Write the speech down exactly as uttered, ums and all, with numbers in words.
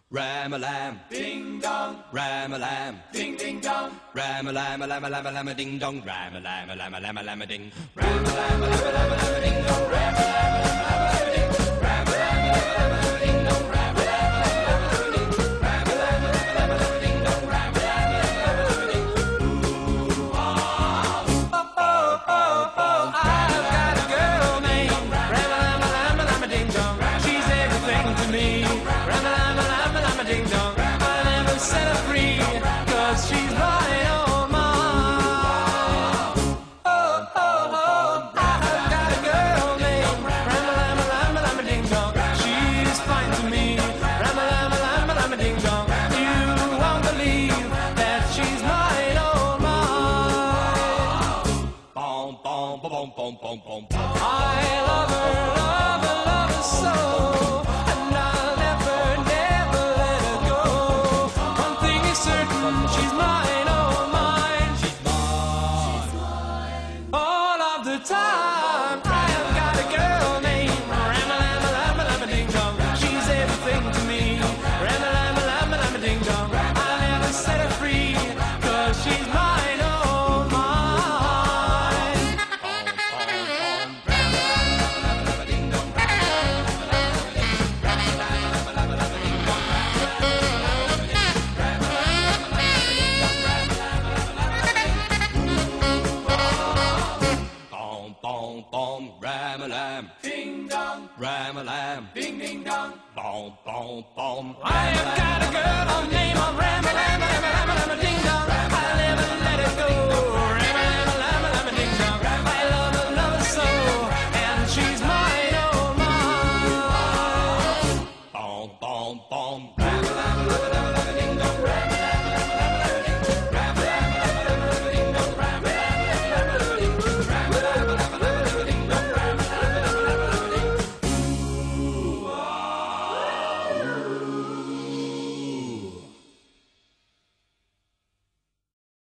Rama Lama Ding Dong, Rama Lama Ding Ding Dong, Rama Lama Lama Lama Lama Ding Dong, Rama Lama Lama Lama Lama Ding, Rama Lama Lama Lama Lama Ding Dong, Rama Lama Lama Lama Ding, Rama Lama Lama Lama Ding Dong, Rama Lama Lama Lama Ding, Rama Lama Lama Lama Ding Dong, Rama Lama Lama Lama Ding. Ooh ah, oh oh oh oh, I've got a girl named Rama Lama Lama Lama Ding Dong. She's everything to me. Rama Lama Lama Lama Ding Dong. I never set her free, 'cause she's mine, oh mine. Oh oh oh, I've got a girl named Rama Lama Lama Lama Ding Dong. She's fine to me. Rama Lama Lama Lama Ding Dong. You won't believe that she's mine, oh mine. Bom bom bom bom bom bom bom. I love her, love her, love her so. She's mine, oh mine. She's mine. She's mine. All of the time, I have got a girl named Rama Lama Lama Lama Ding Dong. She's everything to me. Rama Lama Lama Lama Ding Dong. I'll never set her free, 'cause she's mine, oh mine. Rama Lama Lama Ding Dong. Rama Lama Lama Lama Ding Dong. Bom bom, Rama Lam, ding dong, Rama Lam, ding ding dong, bom bom bom. I have got a girl named Rama Lama Lama Lama Lama Ding Dong. I'll never let it go. Rama Lama Lama Lama Ding Dong. I love her, love her so, and she's mine, oh mine. Bom bom bom, Rama Lama Lama Lama Ding Dong.